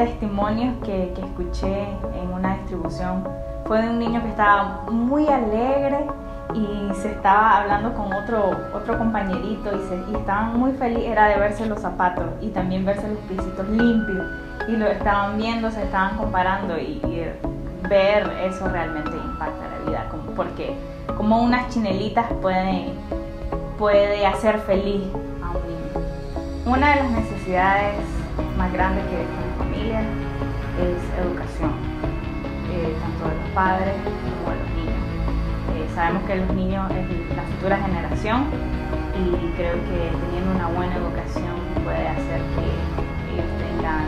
testimonios que escuché en una distribución fue de un niño que estaba muy alegre y se estaba hablando con otro compañerito y estaban muy felices, era de verse los zapatos y también verse los piecitos limpios, y lo estaban viendo, se estaban comparando, y ver eso realmente impacta la vida, porque como unas chinelitas puede hacer feliz a un niño. Una de las necesidades más grandes que tiene la familia es educación, tanto de los padres como de los niños. Sabemos que los niños es la futura generación, y creo que teniendo una buena educación puede hacer que ellos tengan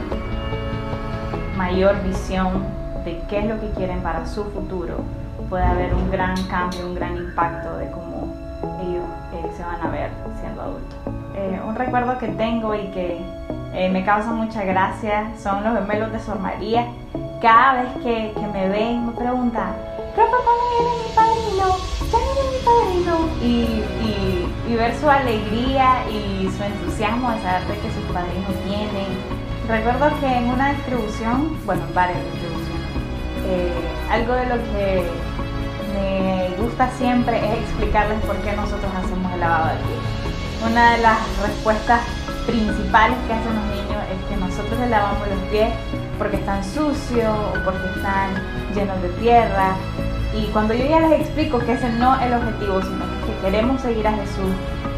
mayor visión de qué es lo que quieren para su futuro. Puede haber un gran cambio, un gran impacto de cómo ellos se van a ver siendo adultos. Un recuerdo que tengo y que me causa mucha gracia son los gemelos de Sor María. Cada vez que me ven me preguntan: ¿profe, cuándo viene mi padrino? ¿Ya viene mi padrino? Y ver su alegría y su entusiasmo de saber de que sus padrinos vienen. Recuerdo que en una distribución, bueno, en varias distribuciones, algo de lo que me gusta siempre es explicarles por qué nosotros hacemos el lavado de pies. Una de las respuestas principales que hacen los niños es que nosotros les lavamos los pies porque están sucios o porque están llenos de tierra. Y cuando yo ya les explico que ese no es el objetivo, sino que queremos seguir a Jesús,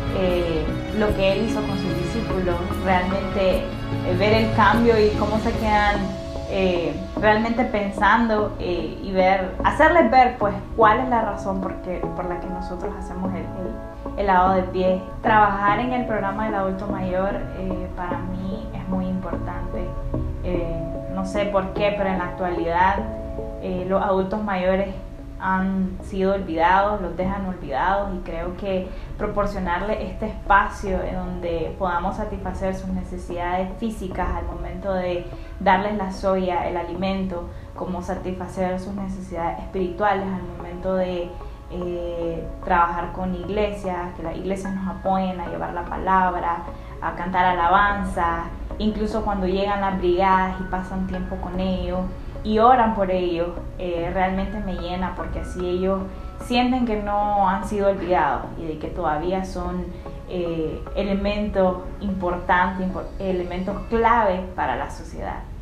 lo que Él hizo con sus discípulos, realmente ver el cambio y cómo se quedan realmente pensando, y hacerles ver pues cuál es la razón por la que nosotros hacemos el lavado de pies. Trabajar en el programa del adulto mayor para mí es muy importante. No sé por qué, pero en la actualidad los adultos mayores han sido olvidados, los dejan olvidados, y creo que proporcionarle este espacio en donde podamos satisfacer sus necesidades físicas al momento de darles la soya, el alimento, como satisfacer sus necesidades espirituales al momento de trabajar con iglesias, que las iglesias nos apoyen a llevar la palabra, a cantar alabanza, incluso cuando llegan las brigadas y pasan tiempo con ellos y oran por ellos, realmente me llena, porque así ellos sienten que no han sido olvidados y de que todavía son elementos importantes, elementos clave para la sociedad.